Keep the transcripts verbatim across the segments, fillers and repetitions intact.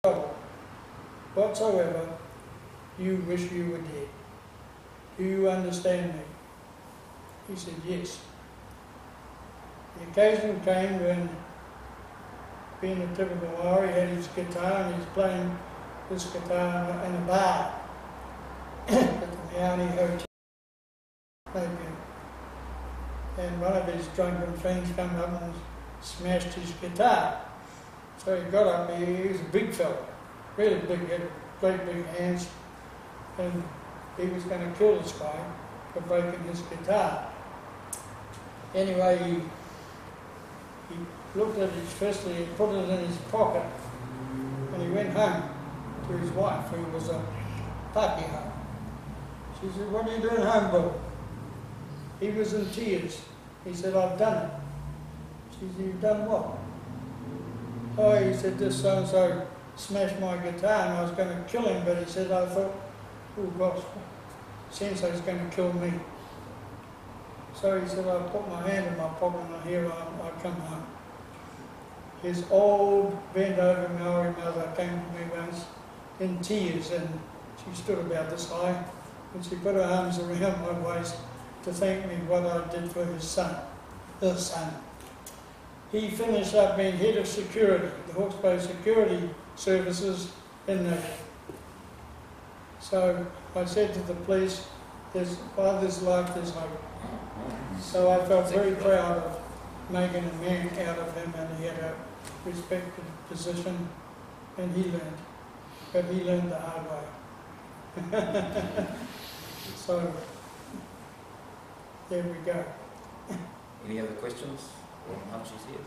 trouble whatsoever, you wish you were dead. Do you understand me? He said, yes. The occasion came when, being a typical Maori, he had his guitar and he's playing this guitar in a bar at the Meani Hotel. And one of his drunken friends came up and smashed his guitar. So he got up, he, he was a big fella, really big, he had great big hands, and he was going to kill this guy for breaking his guitar. Anyway, he, he looked at his fist, he put it in his pocket, and he went home to his wife, who was a Pākehā. She said, what are you doing home, Bill? He was in tears. He said, I've done it. She said, you've done what? Oh, he said, this so-and-so smashed my guitar and I was going to kill him, but he said, I thought, oh gosh, Sensei's going to kill me. So he said, I put my hand in my pocket and here I, I come home. His old, bent over Maori mother came to me once in tears, and she stood about this high, and she put her arms around my waist to thank me what I did for his son, her son. He finished up being head of security, the Hawke's Bay Security Services in the. So I said to the police, there's, while there's life, there's hope. So I felt very proud of making a man out of him, and he had a respected position, and he learned. But he learned the hard way. So, there we go. Any other questions? Or Archie's here.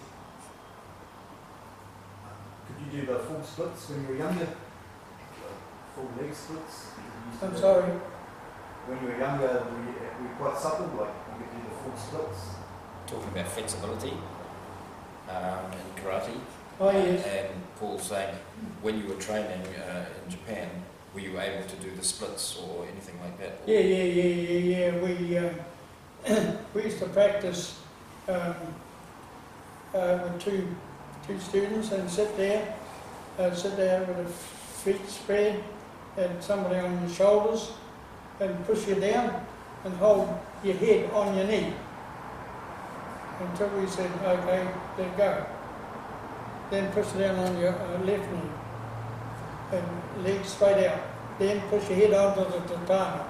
Could you do the full splits when you were younger? Full leg splits? I'm sorry? When you were younger, were you, were you quite supple, like you could do the full splits? Talking about flexibility um, in karate. Oh, yes. And Paul saying, when you were training uh, in Japan, were you able to do the splits or anything like that? Yeah, yeah, yeah, yeah, yeah. We, uh, we used to practice um, uh, with two, two students and sit there, uh, sit there with the feet spread and somebody on your shoulders and push you down and hold your head on your knee until we said, okay, let go. Then push down on your uh, left knee and legs straight out. Then push your head onto the tatami.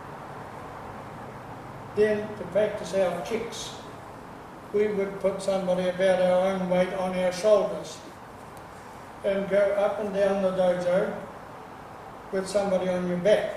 Then to practice our kicks, we would put somebody about our own weight on our shoulders and go up and down the dojo with somebody on your back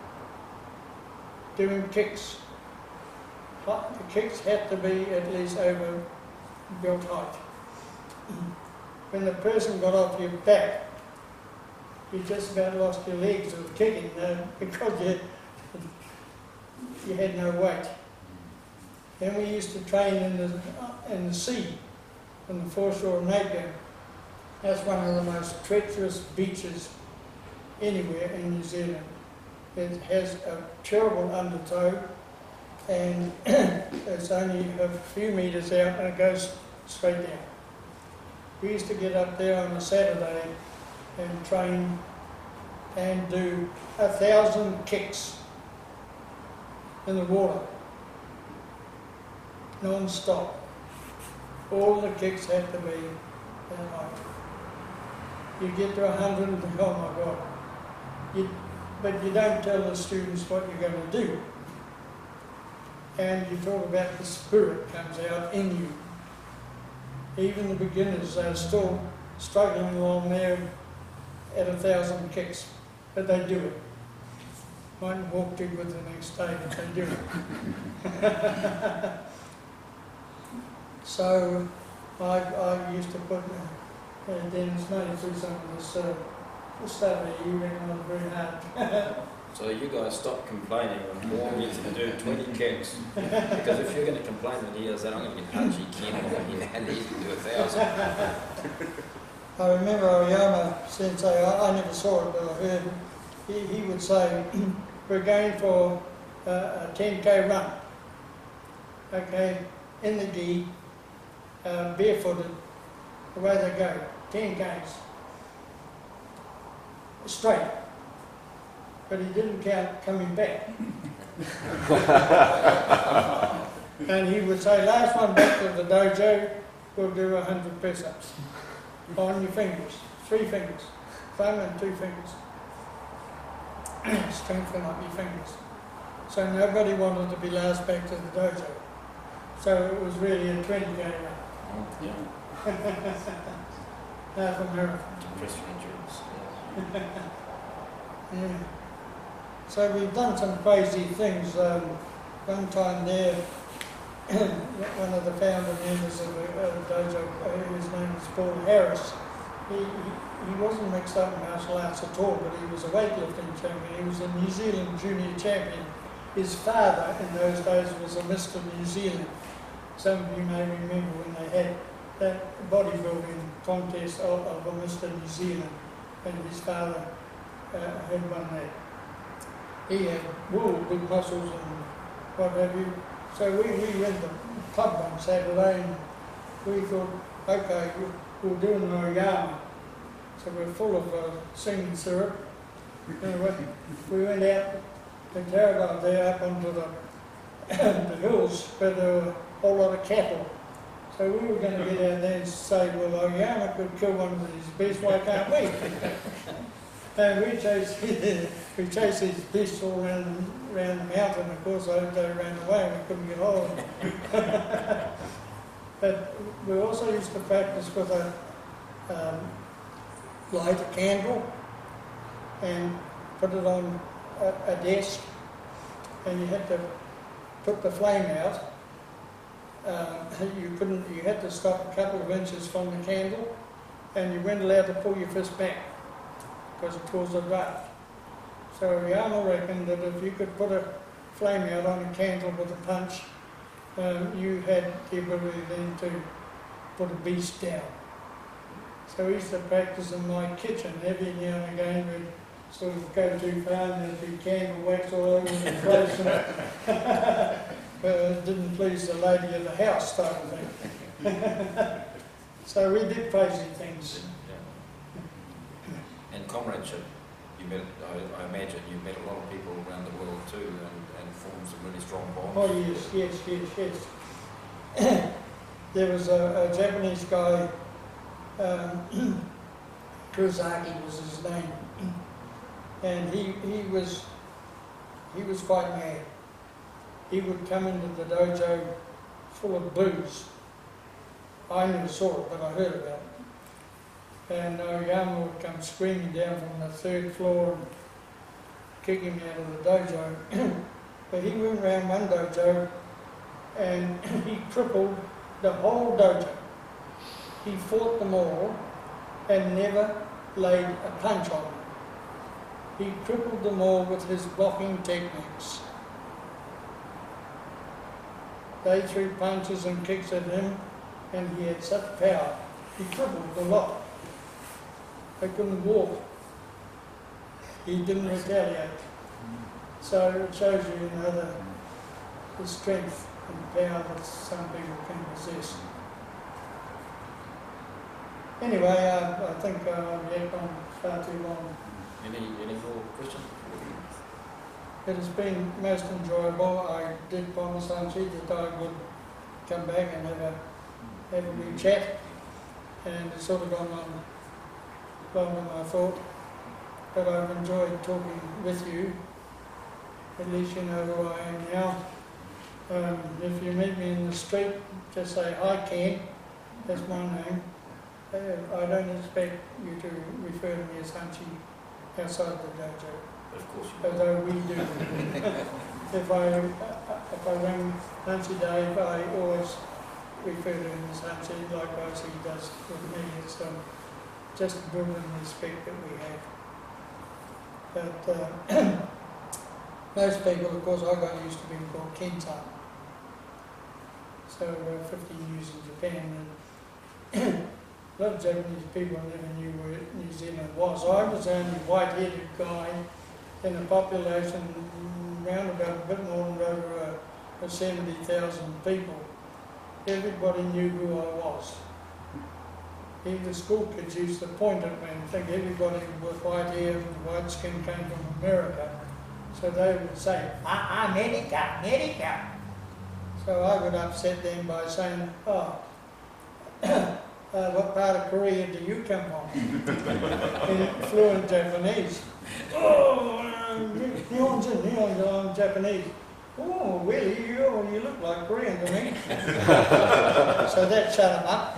doing kicks. The kicks had to be at least over belt height. When the person got off your back, you just about lost your legs with kicking uh, because you, you had no weight. Then we used to train in the, in the sea, on the foreshore of Napier. That's one of the most treacherous beaches anywhere in New Zealand. It has a terrible undertow, and it's only a few metres out and it goes straight down. We used to get up there on a Saturday and train and do a thousand kicks in the water, non-stop. All the kicks had to be that high. You get to a hundred and think, oh my God. You, but you don't tell the students what you're going to do. And you talk about the spirit comes out in you. Even the beginners are still struggling along there at a thousand kicks, but they do it. Mightn't walk too good the next day, but they do it. So I, I used to put uh, Dennis May through some of this uh, stuff that you reckon was very hard. So you guys stop complaining and warn you to do twenty kicks. Because if you're going to complain that he does that, I'm going to get Archie Ken on here and he's going to do a thousand. I remember Oyama Sensei, I, I never saw it, but I heard he, he would say, we're going for uh, a ten K run, okay, in the gi, uh, barefooted, the way they go, ten Ks. straight, but he didn't count coming back. And he would say, last one back to the dojo, we'll do a hundred press-ups on your fingers, three fingers, thumb and two fingers. Strengthen up your fingers. So nobody wanted to be last back to the dojo. So it was really a twenty K run. Yeah. Half a marathon. Depressing endurance. Yeah. Yeah. So we've done some crazy things. Um, one time there, one of the founder members of the uh, dojo, uh, his name is Paul Harris, he, he, he wasn't mixed up in martial arts at all, but he was a weightlifting champion. He was a New Zealand junior champion. His father in those days was a Mister New Zealand. Some of you may remember when they had that bodybuilding contest of, of a Mister New Zealand, and his father uh, had won that. He had real big muscles and what have you. So we, we went to the pub one Saturday and we thought, okay, we're doing an oyama. So we're full of uh, singing syrup. Anyway, we went out to Tarragon there up onto the, the hills where there were a whole lot of cattle. So we were going to get out there and say, well, oyama could kill one of these beasts, why can't we? And we chased, we chased these beasts all around, around the mountain. Of course, they, they ran away and we couldn't get hold of them. But we also used to practice with a um, light a candle and put it on a, a desk, and you had to put the flame out. Um, you couldn't. You had to stop a couple of inches from the candle, and you weren't allowed to pull your fist back because it caused a draft. So Yama reckoned that if you could put a flame out on a candle with a punch, um, you had the ability then to put a beast down. So we used to practice in my kitchen. Every now and again we'd sort of go too far and there'd be candle wax all over the place. And but it didn't please the lady of the house type of thing. So we did crazy things. Yeah. And comradeship, you met, I, I imagine you met a lot of people around the world too and, and formed some really strong bonds. Oh yes, yes, yes, yes. There was a, a Japanese guy, um, Kurosaki was his name, and he, he was he was quite mad. He would come into the dojo full of booze. I never saw it, but I heard about it. And Oyama would come screaming down from the third floor and kick him out of the dojo. But he went around one dojo and he crippled the whole dojo. He fought them all and never laid a punch on them. He crippled them all with his blocking techniques. They threw punches and kicks at him, and he had such power. He crippled a lot. They couldn't walk. He didn't retaliate. So it shows you, you know, the, the strength and power that some people can possess. Anyway, uh, I think uh, I've yet gone far too long. Any, any more questions? It has been most enjoyable. I did promise Angie that I would come back and have a have a wee chat, and it's sort of gone on longer than I thought. But I've enjoyed talking with you. At least you know who I am now. Um, if you meet me in the street, just say, "Hi, Ken." That's my name. Uh, I don't expect you to refer to me as Hunchy outside the dojo. Of course you will. Although we do. if I if I ring Hunchy Dave, I always refer to him as Hunchy, likewise he does with me. It's um, just a building respect that we have. But uh, most people, of course, I got used to being called Kenta. So uh, fifteen years in Japan, and a lot of Japanese people never knew where New Zealand was. I was the only white-headed guy in a population around about a bit more than over uh, seventy thousand people. Everybody knew who I was. he, the school kids used to point at me and think everybody with white hair and white skin came from America. So they would say, ah, America, America. So I would upset them by saying, oh, uh, what part of Korea do you come from? In fluent Japanese. Oh, Nihonjin, Nihonjin, I'm Japanese. Oh, really? You, you look like Korean to me. So that shut him up.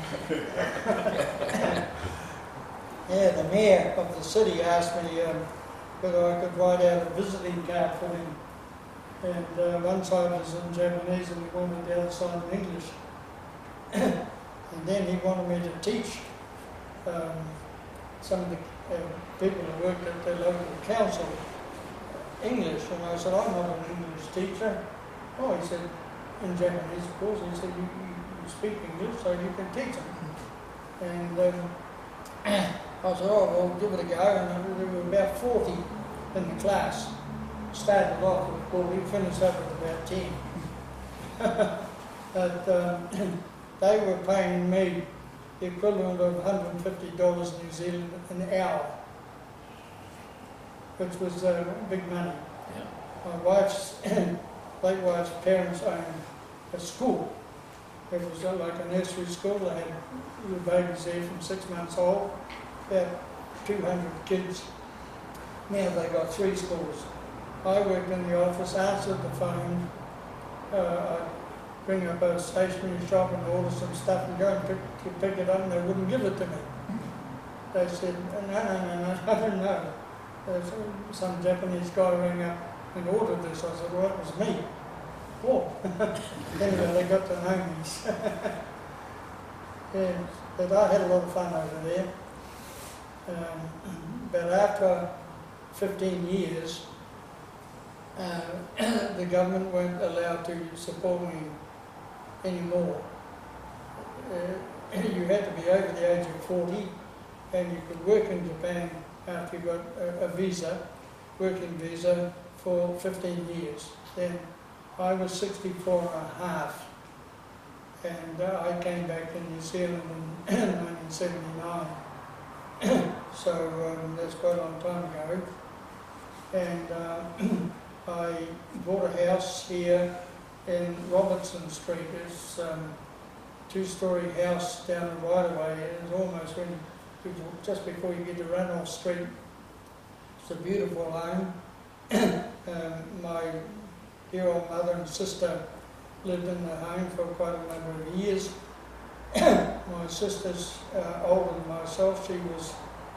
Yeah, the mayor of the city asked me um, whether I could write out a visiting card for him. And uh, one side was in Japanese and he wanted the other side in English. And then he wanted me to teach um, some of the uh, people who worked at the local council English. And I said, I'm not an English teacher. Oh, he said, in Japanese, of course. He said, you, you, you speak English, so you can teach them. And um, I said, oh, well, give it a go. And there were about forty in the class. Started off with forty, finished up with about ten. But um, they were paying me the equivalent of one hundred and fifty dollars New Zealand an hour, which was uh, big money. Yeah. My wife's, late wife's parents owned a school. It was uh, like a nursery school. They had little babies there from six months old, about two hundred kids. Now they got three schools. I worked in the office, answered the phone, uh, I'd bring up a stationery shop and order some stuff and go and pick, to pick it up, and they wouldn't give it to me. They said, no, no, no, no, I don't know. There's some Japanese guy rang up and ordered this. I said, well, it was me. Oh. Anyway, they got to know me. Yeah, but I had a lot of fun over there. Um, but after fifteen years, uh, the government weren't allowed to support me anymore. Uh, you had to be over the age of forty, and you could work in Japan after you got a, a visa, working visa, for fifteen years. Then I was sixty-four and a half, and uh, I came back to New Zealand in nineteen seventy-nine. So um, that's quite a long time ago. And uh, I bought a house here in Robertson Street. It's a um, two-storey house down the right-of-way. It's almost when you, just before you get to Randolph Street. It's a beautiful home. um, my dear old mother and sister lived in the home for quite a number of years. My sister's uh, older than myself. She was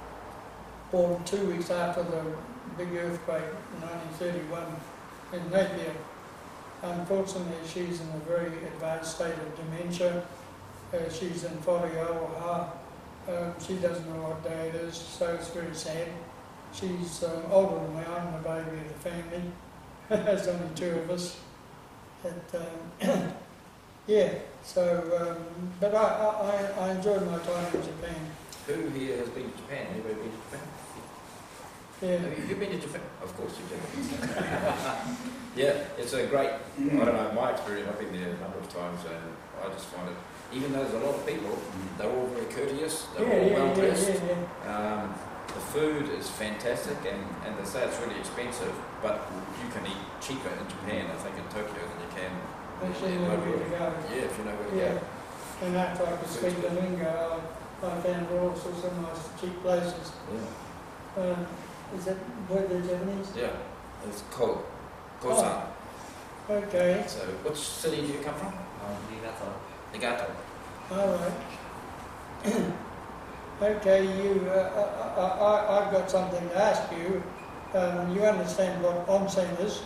born two weeks after the big earthquake in nineteen thirty-one in Napier. Unfortunately, she's in a very advanced state of dementia. Uh, she's in Whareawaha. Um, she doesn't know what day it is, so it's very sad. She's um, older than me. I'm the baby of the family. There's only two of us. But, um, yeah, so, um, but I, I, I enjoyed my time in Japan. Who here has been to Japan? Anybody been to Japan? Yeah. Have you, you've been to Japan? Of course you did. Yeah, it's a great, I don't know, my experience, I've been there a number of times and I just find it, even though there's a lot of people, they're all very courteous, they're Yeah, all yeah, well yeah, dressed. yeah, yeah. Um, the food is fantastic and, and they say it's really expensive, but you can eat cheaper in Japan, I think, in Tokyo than you can Actually, in know Tokyo. where to go. Yeah, if you know where to Yeah. go. And after I could speak the lingo, I, I found all sorts of nice cheap places. Yeah. Um, is that word the Japanese? Yeah, it's Ko, Kosan. Okay, So, which city do you come from? Um, Niigata. Niigata. all right. Okay, you, uh, I, I, I've got something to ask you. Um, you understand what onsen is?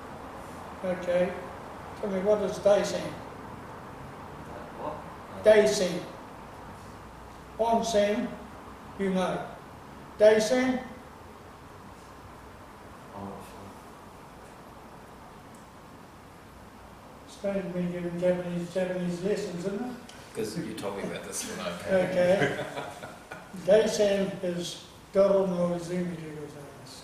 Okay. Tell me, what is daisen? What? Daisen. Onsen, you know. Daisen? Oh, Strange me giving Japanese Japanese lessons, isn't it? Because you told me about this when I came. Okay. Daisen is Doro no Izumi de gozaimasu.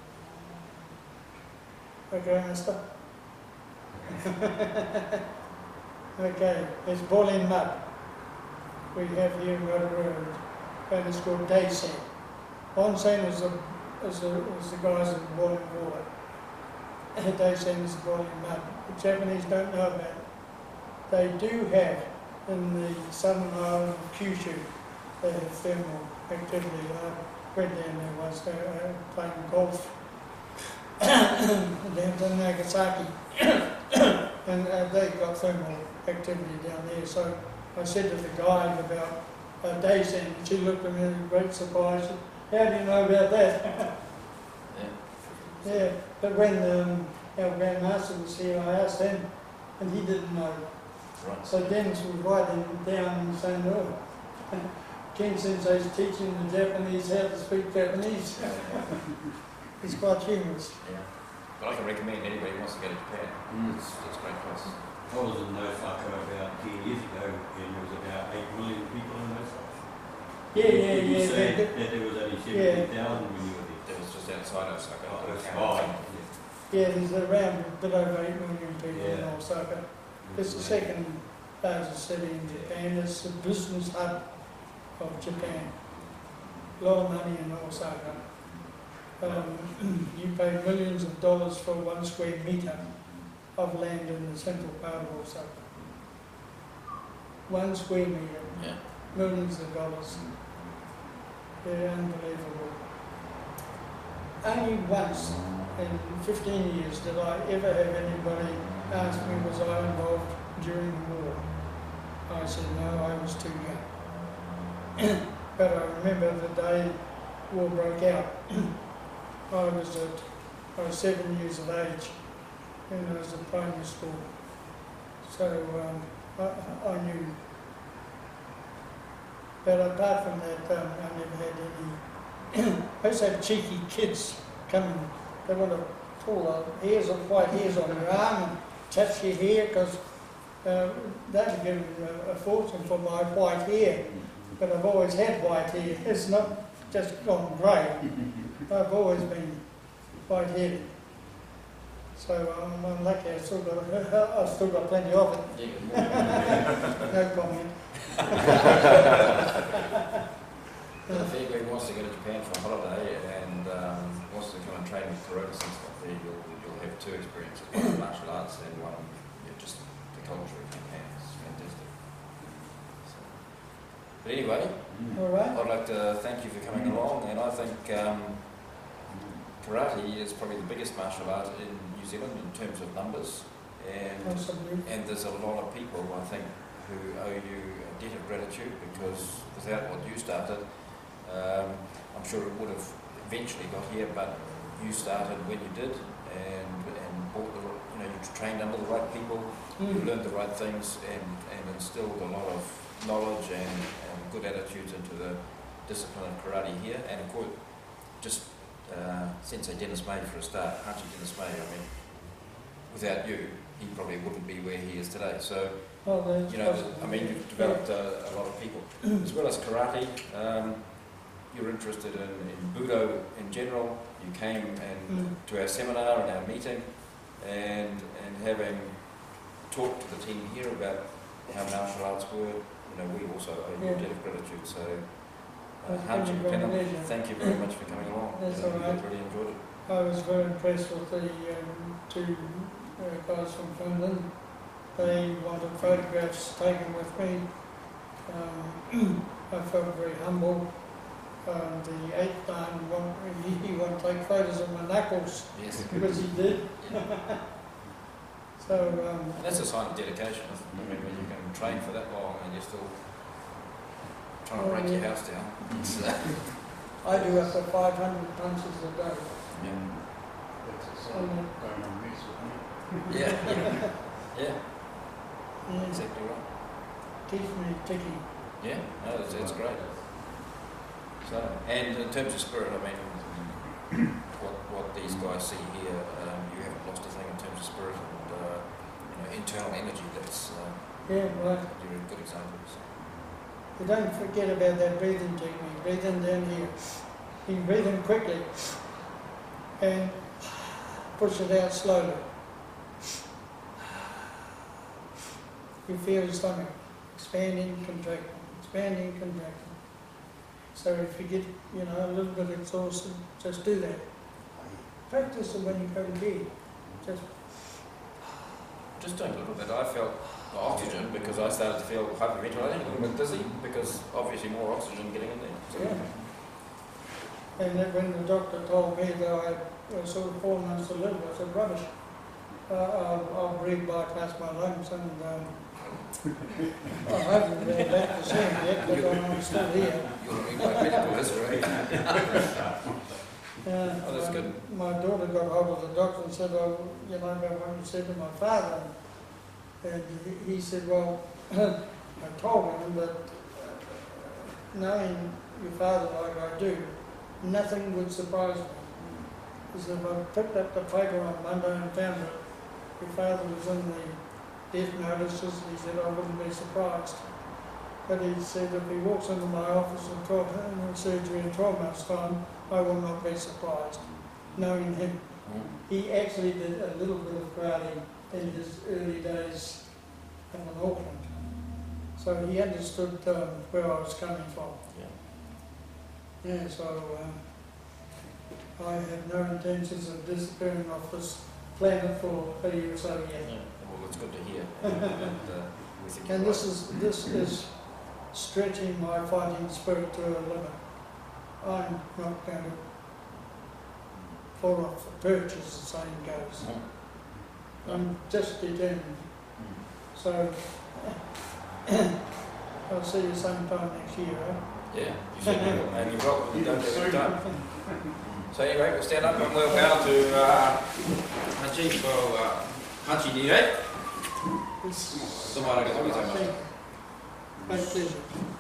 Okay, mister? Okay, it's boiling mud. we have here in Rotorua, and it's called Daysan. Onsen is the, is the, is the guys in boiling water. Daysan is the boiling mud. The Japanese don't know about it. They do have, in the southern island of Kyushu, they have thermal activity. I went down there once, they were playing golf down to Nagasaki, and uh, they got thermal activity down there. So I said to the guide about uh, Daysan, and she looked at me with great surprise. How do you know about that? Yeah. Yeah, but when um, our Grandmaster was here, I asked him, and he didn't know. Right. So Dennis was writing down and saying, oh, Ken Sensei's teaching the Japanese how to speak Japanese. He's quite humorous. Yeah. But I can recommend anybody who wants to go to Japan. Mm. It's, it's a great place. I was in Osaka about ten years ago, and there was about eight million people in Osaka. Yeah, yeah, Did you yeah. say they- that there was only Yeah. seventy thousand when you were there? That was just outside Osaka. Oh, that's Oh, fine. Yeah, there's around a bit over eight million people in Yeah. Osaka. It's the second largest city in Japan. It's the business hub of Japan. A lot of money in Osaka. Um, you pay millions of dollars for one square metre of land in the central part of Osaka. One square metre, Yeah. millions of dollars. They're unbelievable. Only once in fifteen years did I ever have anybody ask me, was I involved during the war? I said, no, I was too young. But I remember the day war broke out. I was at, I was seven years of age, and I was at primary school. So um, I, I knew. But apart from that, um, I never had any. I used to have cheeky kids coming. They want to pull the hairs of white hairs on your arm and touch your hair because uh, they would give a, a fortune for my white hair. But I've always had white hair. It's not just gone grey. I've always been white-headed. So I'm unlucky. I've still got, I've still got plenty of it. Yeah. No comment. If anybody wants to go to Japan for a holiday and um, wants to come and train with karate and stuff there, you'll, you'll have two experiences, one in martial arts and one in yeah, just the culture of Japan. It's fantastic. So, but anyway, All right. I'd like to thank you for coming along, and I think um, karate is probably the biggest martial art in New Zealand in terms of numbers, and Possibly. and there's a lot of people, I think, who owe you a debt of gratitude, because without what you started, um, I'm sure it would have eventually got here, but you started when you did, and and bought the, you know, you trained under the right people, you Mm. learned the right things, and, and instilled a lot of knowledge and, and good attitudes into the discipline of karate here, and of course, just uh, Sensei Dennis May for a start, Hachi Dennis May, I mean, without you, he probably wouldn't be where he is today. So, Oh, that's you know, possible. I mean, you've developed uh, a lot of people. As well as karate, um, you're interested in, in Budo in general. You came and Mm. to our seminar and our meeting, and and having talked to the team here about how martial arts were, you know, we also owe you a Yeah. debt of gratitude. So, uh, That's Hachi, been a great Penham, pleasure. thank you very much for coming along. That's You know, all we right. really enjoyed it. I was very impressed with the um, two uh, guys from Finland. They wanted photographs taken with me. Um, I felt very humble. Um, the eighth man, want, he, he wanted to take photos of my knuckles Yes. because he did. Yeah. So, um, And that's a sign of dedication, isn't it? I mean, when you can train for that long and you're still trying to break your house down. It's, uh, I do up to five hundred punches a day. yeah. That's a sign of going on mess with me. Yeah, yeah, yeah, Yeah, exactly right. keeps me ticking. Yeah, no, that's, that's great. So, and in terms of spirit, I mean, what what these guys see here, um, you haven't lost a thing in terms of spirit and uh, you know, internal energy. That's uh, Yeah, right. you're a good example. So. But don't forget about that breathing technique. Breathe in down here. You breathe in quickly and push it out slowly. You feel your stomach expanding, contracting, expanding, contracting. So if you get, you know, a little bit exhausted, just do that. Practice it when you go to bed. Just Just doing a little bit. I felt the oxygen because I started to feel hyperventilating, a little bit dizzy because obviously more oxygen getting in there. So, yeah. And then when the doctor told me that I was sort of four months to live, I said, rubbish. Uh, I'll, I'll breathe bypass my lungs and um, I haven't been back to see him yet, but I'm still here. You're reading my medical history. Uh, Oh, that's um, good. My daughter got hold of the doctor and said, oh, you know, about what you said to my father. And he, he said, well, I told him that uh, knowing your father like I do, nothing would surprise me. He said, if I picked up the paper on Monday and found that your father was in the death notices, he said, I wouldn't be surprised. But he said, if he walks into my office in, twelve, in surgery in twelve months' time, I will not be surprised, knowing him. Mm. He actually did a little bit of karate in his early days in Auckland. So he understood um, where I was coming from. Yeah. Yeah, so um, I have no intentions of disappearing off this planet for a year or so yet. Yeah. Well, it's good to hear. and, uh, we think you're And this right. is this is stretching my fighting spirit to a limit. I'm not going to fall off the perch, as the saying goes. Mm. I'm just determined. Mm. So I'll see you same time next year, eh? Yeah, you said you will, and you're welcome to don't do it every time. So anyway, we'll stand up and we'll bow to uh, Hachi for uh, Hachi Nire. It's, Tomorrow, I think, great pleasure.